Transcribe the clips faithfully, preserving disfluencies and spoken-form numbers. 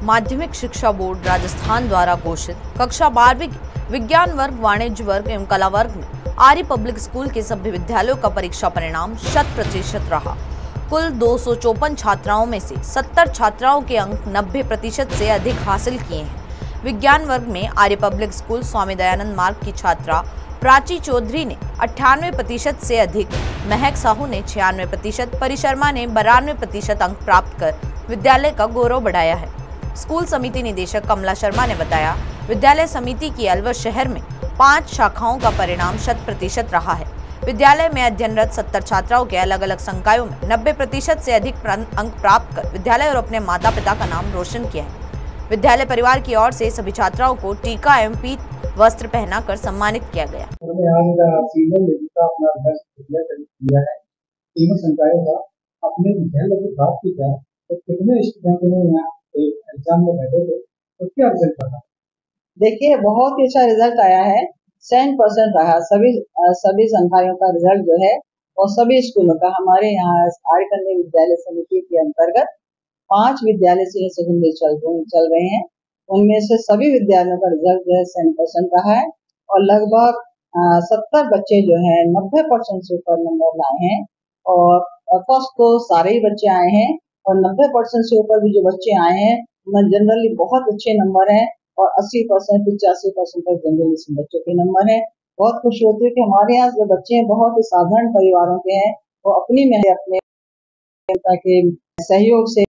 माध्यमिक शिक्षा बोर्ड राजस्थान द्वारा घोषित कक्षा बारहवीं विज्ञान वर्ग, वाणिज्य वर्ग एवं कला वर्ग में आर्य पब्लिक स्कूल के सभी विद्यालयों का परीक्षा परिणाम शत प्रतिशत रहा। कुल दो सौ चौपन छात्राओं में से सत्तर छात्राओं के अंक नब्बे प्रतिशत से अधिक हासिल किए हैं। विज्ञान वर्ग में आर्य पब्लिक स्कूल स्वामी दयानंद मार्ग की छात्रा प्राची चौधरी ने अट्ठानवे प्रतिशत से अधिक, महक साहू ने छियानवे प्रतिशत, परी शर्मा ने बानवे प्रतिशत अंक प्राप्त कर विद्यालय का गौरव बढ़ाया है। स्कूल समिति निदेशक कमला शर्मा ने बताया, विद्यालय समिति की अलवर शहर में पांच शाखाओं का परिणाम शत प्रतिशत रहा है। विद्यालय में अध्ययनरत सत्तर छात्राओं के अलग अलग संकायों में नब्बे प्रतिशत से अधिक अंक प्राप्त कर विद्यालय और अपने माता पिता का नाम रोशन किया है। विद्यालय परिवार की ओर से सभी छात्राओं को टीका एवं पीत वस्त्र पहनाकर सम्मानित किया गया। अपने विद्यालय की बात की जाए तो कितने स्टूडेंट ने यहाँ एग्जाम में बैठे थे, तो क्या रिजल्ट रहा? देखिए, बहुत ही अच्छा रिजल्ट आया है। सेवन परसेंट रहा सभी सभी संकायों का रिजल्ट जो है, और सभी स्कूलों का। हमारे यहाँ आर्य कन्या विद्यालय समिति के अंतर्गत पांच विद्यालय से सेकेंडरी चल रहे चल रहे हैं। उनमें से सभी विद्यालयों का रिजल्ट जो है सेवन परसेंट रहा है, और लगभग सत्तर बच्चे जो है नब्बे परसेंट से ऊपर नंबर लाए हैं। और फर्स्ट तो सारे ही बच्चे आए हैं, और नब्बे परसेंट से ऊपर भी जो बच्चे आए हैं उनमें जनरली बहुत अच्छे नंबर हैं, और अस्सी परसेंट पिचासी परसेंट तक जनरली से बच्चों के नंबर है। बहुत खुशी होती है कि हमारे यहाँ जो बच्चे हैं बहुत ही साधारण परिवारों के हैं, वो अपनी मेहनत अपने के सहयोग से,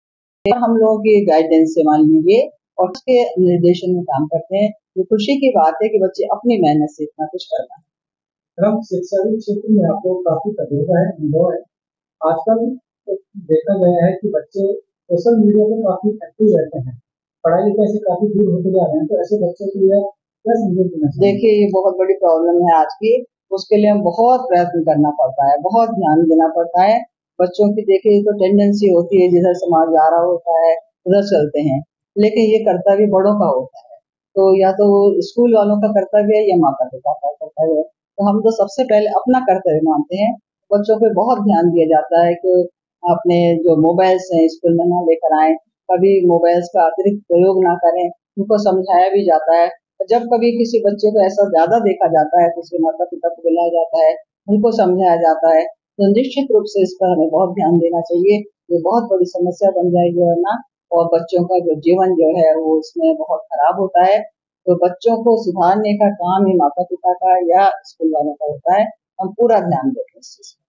हम लोगों की गाइडेंस से मान लीजिए, और उसके निर्देशन में काम करते हैं। ये खुशी की बात है कि बच्चे अपनी मेहनत से इतना कुछ कर रहे हैं। हम शिक्षा के क्षेत्र में आपको काफी तजुर्बा है, अनुभव है। आजकल देखा गया है कि बच्चे सोशल मीडिया पर काफी एक्टिव रहते हैं, पढ़ाई लिखाई से काफी दूर होते जा रहे हैं, तो ऐसे बच्चों के लिए क्या संदेश देना चाहिए? देखिए, ये बहुत बड़ी प्रॉब्लम है आज की। उसके लिए हम बहुत प्रयत्न करना पड़ता है, बहुत ध्यान देना पड़ता है। बच्चों की देखिए तो टेंडेंसी होती है जिधर समाज जा रहा होता है उधर चलते हैं, लेकिन ये कर्तव्य बड़ों का होता है। तो या तो स्कूल वालों का कर्तव्य है या माता पिता का कर्तव्य है। तो हम तो सबसे पहले अपना कर्तव्य मानते हैं। बच्चों पे बहुत ध्यान दिया जाता है कि अपने जो मोबाइल्स हैं स्कूल में ना लेकर आए, कभी मोबाइल्स का अतिरिक्त प्रयोग ना करें। उनको समझाया भी जाता है। जब कभी किसी बच्चे को ऐसा ज्यादा देखा जाता है तो उसके माता पिता को बुलाया जाता है, उनको समझाया जाता है। तो निश्चित रूप से इस पर हमें बहुत ध्यान देना चाहिए। ये बहुत बड़ी समस्या बन जाएगी वरना, और बच्चों का जो जीवन जो है वो उसमें बहुत खराब होता है। तो बच्चों को सुधारने का काम ही माता पिता का या स्कूल वालों का होता है। हम पूरा ध्यान देते हैं इस चीज।